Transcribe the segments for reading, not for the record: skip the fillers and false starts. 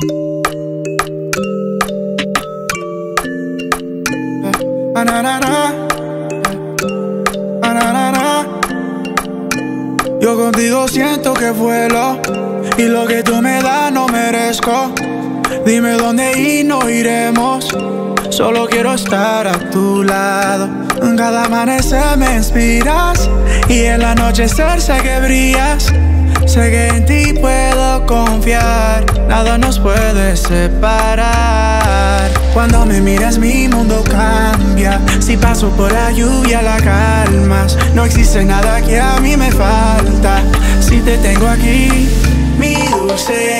Yo contigo siento que vuelo y lo que tú me das no merezco. Dime dónde ir, no iremos. Solo quiero estar a tu lado. Cada amanecer me inspiras y el anochecer sé que brillas. Sé que en ti puedo confiar, nada nos puede separar. Cuando me miras mi mundo cambia. Si paso por la lluvia la calmas. No existe nada que a mí me falta. Si te tengo aquí, mi dulce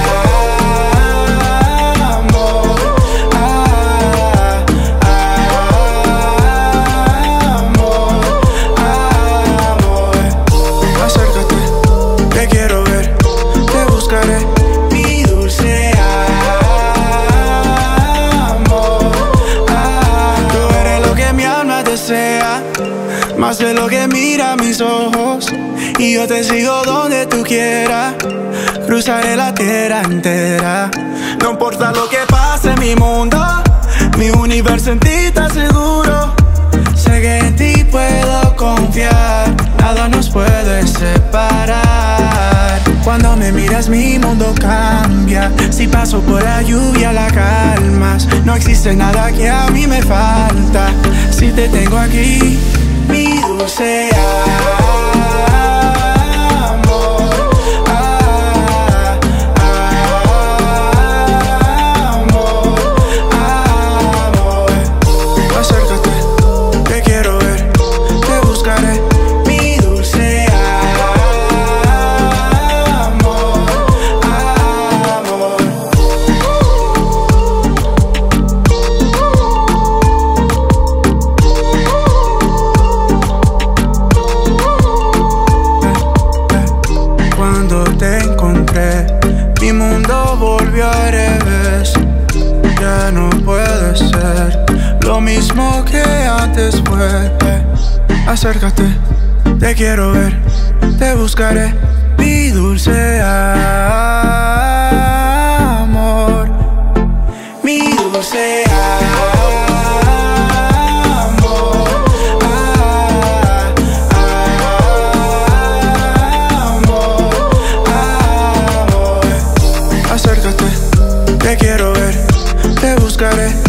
amor. Acércate, te quiero ver, te buscaré, mi dulce amor. Tú eres lo que mi alma desea, más de lo que mira mis ojos. Y yo te sigo donde tú quieras, cruzaré la tierra entera. No importa lo que pase en mi mundo, mi universo en ti está seguro. Sé que en ti puedo confiar, nada nos puede separar. Cuando me miras mi mundo cambia. Si paso por la lluvia la calmas. No existe nada que a mí me falta. Si te tengo aquí, mi dulce te encontré, mi mundo volvió al revés. Ya no puede ser lo mismo que antes fue. Acércate, te quiero ver, te buscaré, mi dulce amor. Mi dulce acércate, te quiero ver, te buscaré.